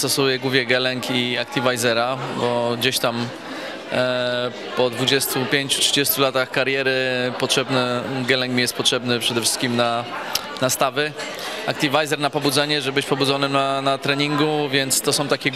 stosuję głównie Geleng i Activizera, bo gdzieś tam po 25-30 latach kariery Geleng mi jest potrzebny przede wszystkim na stawy. Activizer na pobudzenie, żeby być pobudzonym na treningu, więc to są takie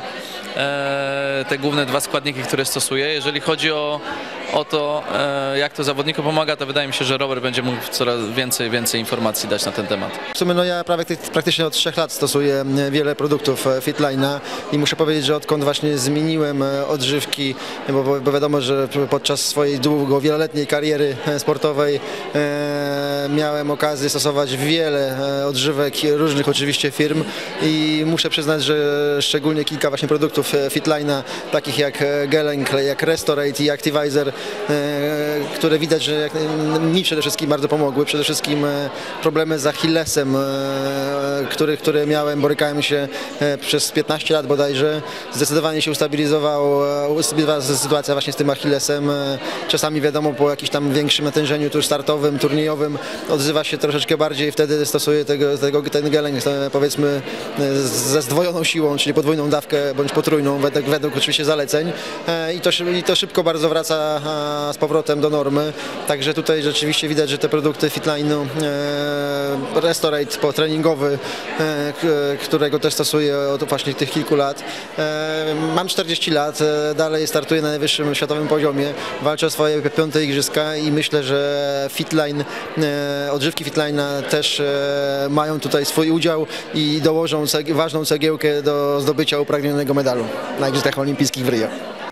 te główne dwa składniki, które stosuję. Jeżeli chodzi o to, jak to zawodnikom pomaga, to wydaje mi się, że Robert będzie mógł coraz więcej informacji dać na ten temat. W sumie ja praktycznie od 3 lat stosuję wiele produktów Fitline'a i muszę powiedzieć, że odkąd właśnie zmieniłem odżywki, bo wiadomo, że podczas swojej wieloletniej kariery sportowej miałem okazję stosować wiele odżywek różnych oczywiście firm i muszę przyznać, że szczególnie kilka właśnie produktów Fitline'a, takich jak Geleng, jak Restorate i Activizer, które widać, że mi przede wszystkim bardzo pomogły. Przede wszystkim problemy z Achillesem, które miałem, borykałem się przez 15 lat bodajże. Zdecydowanie się ustabilizowała sytuacja właśnie z tym Achillesem. Czasami wiadomo, po jakimś tam większym natężeniu tuż startowym, turniejowym odzywa się troszeczkę bardziej, wtedy stosuję ten Geleng powiedzmy ze zdwojoną siłą, czyli podwójną dawkę bądź potrójną według oczywiście zaleceń i to szybko bardzo wraca z powrotem do normy, także tutaj rzeczywiście widać, że te produkty Fitline'u, Restorate treningowy, którego też stosuję od właśnie tych kilku lat. Mam 40 lat, dalej startuję na najwyższym światowym poziomie, walczę o swoje 5. igrzyska i myślę, że odżywki Fitline'a też mają tutaj swój udział i dołożą ważną cegiełkę do zdobycia upragnionego medalu na Igrzyskach Olimpijskich w Rio.